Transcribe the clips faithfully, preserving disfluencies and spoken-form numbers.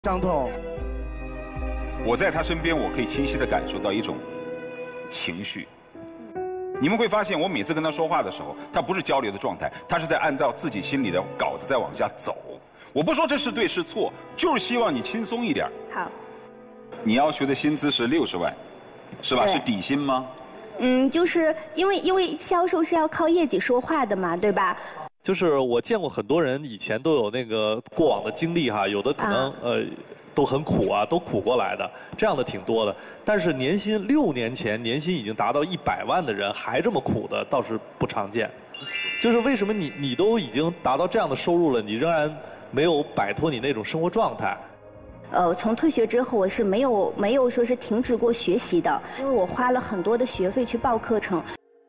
张总， 我在他身边，我可以清晰地感受到一种情绪。你们会发现，我每次跟他说话的时候，他不是交流的状态，他是在按照自己心里的稿子在往下走。我不说这是对是错，就是希望你轻松一点。 好。 你要求的薪资是六十万，是吧？是底薪吗？ 嗯，就是因为因为销售是要靠业绩说话的嘛，对吧？ 就是我见过很多人以前都有那个过往的经历哈，有的可能、啊、呃都很苦啊，都苦过来的，这样的挺多的。但是年薪六年前年薪已经达到一百万的人还这么苦的倒是不常见。就是为什么你你都已经达到这样的收入了，你仍然没有摆脱你那种生活状态？ 呃，从退学之后，我是没有没有说是停止过学习的，因为我花了很多的学费去报课程。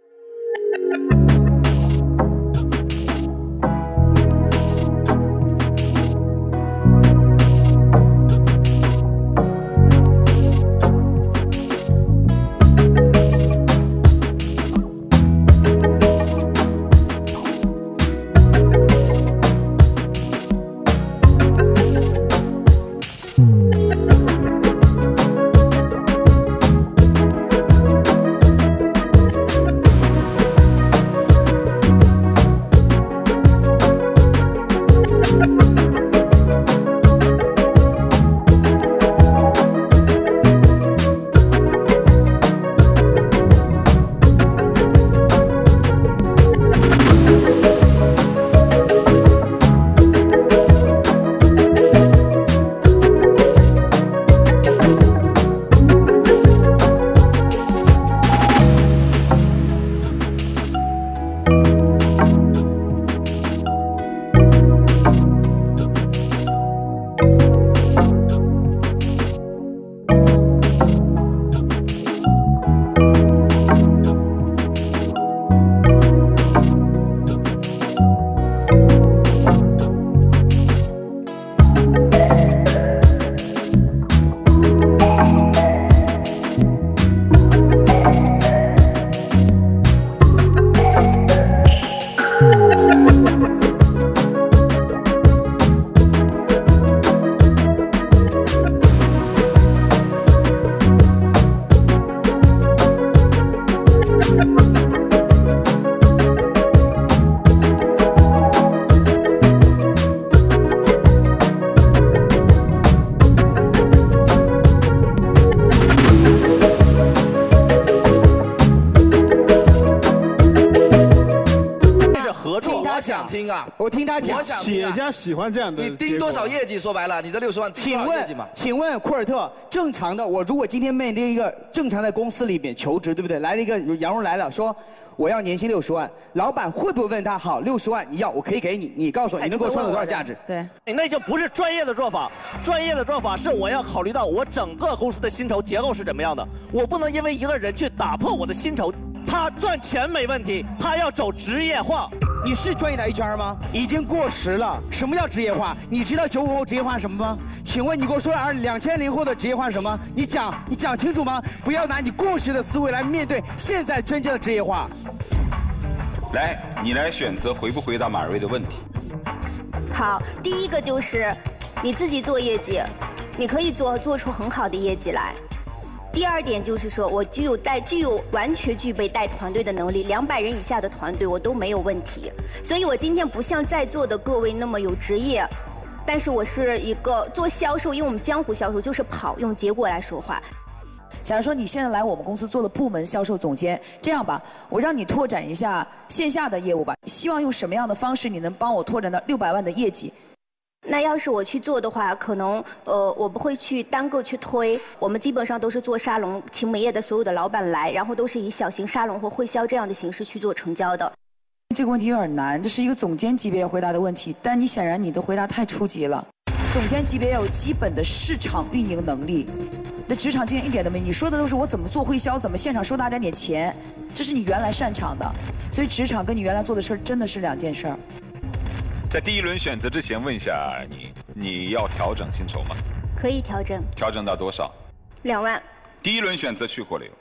想听啊！ 我听他讲， 企业家喜欢这样的。你盯多少业绩？说白了，你这六十万， 请问，请问库尔特，正常的我如果今天面对一个正常在公司里面求职，对不对？来了一个杨蓉来了，说我要年薪六十万，老板会不会问他？好，六十万你要，我可以给你，你告诉我你能给我创造多少价值？ 对，那就不是专业的做法。专业的做法是我要考虑到我整个公司的薪酬结构是怎么样的，我不能因为一个人去打破我的薪酬。他赚钱没问题，他要走职业化。 你是专业的 H R 吗？已经过时了。什么叫职业化？你知道九五后职业化是什么吗？请问你给我说二两千零后的职业化是什么？你讲，你讲清楚吗？不要拿你过时的思维来面对现在真正的职业化。 来，你来选择回不回答马瑞的问题。 好，第一个就是你自己做业绩，你可以做做出很好的业绩来。第二点就是说，我具有带具有完全具备带团队的能力，两百人以下的团队我都没有问题。所以我今天不像在座的各位那么有职业，但是我是一个做销售，因为我们江湖销售就是跑，用结果来说话。 假如说你现在来我们公司做了部门销售总监，这样吧，我让你拓展一下线下的业务吧，希望用什么样的方式你能帮我拓展到六百万的业绩？ 那要是我去做的话，可能呃我不会去单个去推，我们基本上都是做沙龙，请美业的所有的老板来，然后都是以小型沙龙或会销这样的形式去做成交的。 这个问题有点难，这是一个总监级别要回答的问题，但你显然你的回答太初级了。总监级别要有基本的市场运营能力，那职场经验一点都没有。你说的都是我怎么做会销，怎么现场收大家点钱，这是你原来擅长的，所以职场跟你原来做的事儿真的是两件事儿。 在第一轮选择之前，问一下你，你要调整薪酬吗？ 可以调整。 调整到多少？ 两万。 第一轮选择去火流。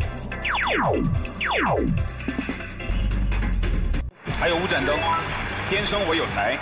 还有五盏灯， 天生我有才。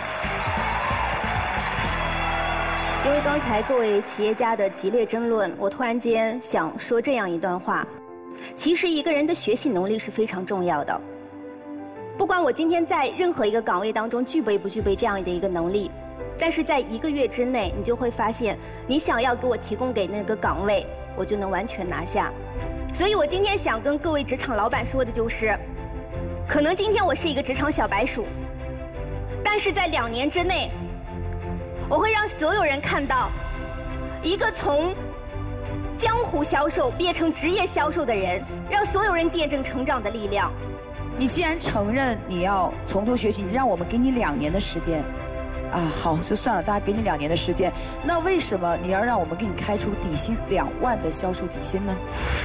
因为刚才各位企业家的激烈争论，我突然间想说这样一段话：其实一个人的学习能力是非常重要的。不管我今天在任何一个岗位当中具备不具备这样的一个能力，但是在一个月之内，你就会发现，你想要给我提供给那个岗位，我就能完全拿下。所以我今天想跟各位职场老板说的就是，可能今天我是一个职场小白鼠，但是在两年之内，我会让所有人看到一个从江湖销售变成职业销售的人，让所有人见证成长的力量。 你既然承认你要从头学习，你让我们给你两年的时间，啊，好就算了，大家给你两年的时间，那为什么你要让我们给你开出底薪两万的销售底薪呢？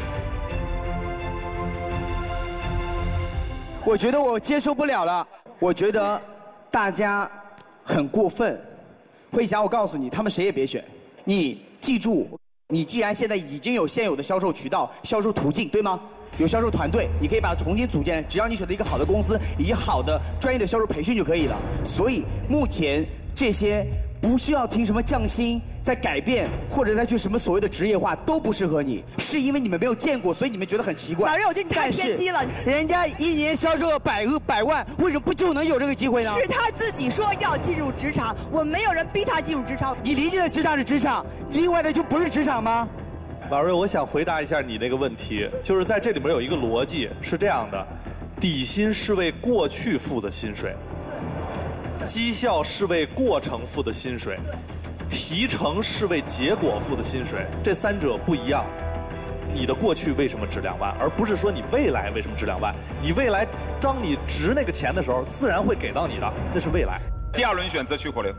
我觉得我接受不了了，我觉得大家很过分。慧霞，我告诉你，他们谁也别选。你记住，你既然现在已经有现有的销售渠道、销售途径，对吗？有销售团队，你可以把它重新组建，只要你选择一个好的公司，以及好的专业的销售培训就可以了。所以目前这些不需要听什么降薪、在改变或者再去什么所谓的职业化都不适合你，是因为你们没有见过，所以你们觉得很奇怪。 老任，我觉得你太偏激了。 人家一年销售百个百万，为什么不就能有这个机会呢？ 是他自己说要进入职场，我们没有人逼他进入职场。 你理解的职场是职场，另外的就不是职场吗？ 马瑞，我想回答一下你那个问题，就是在这里面有一个逻辑是这样的：底薪是为过去付的薪水，绩效是为过程付的薪水，提成是为结果付的薪水，这三者不一样。你的过去为什么值两万，而不是说你未来为什么值两万？你未来当你值那个钱的时候，自然会给到你的，那是未来。 第二轮选择去火流。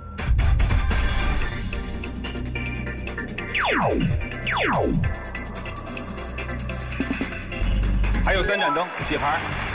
还有三盏灯，洗牌。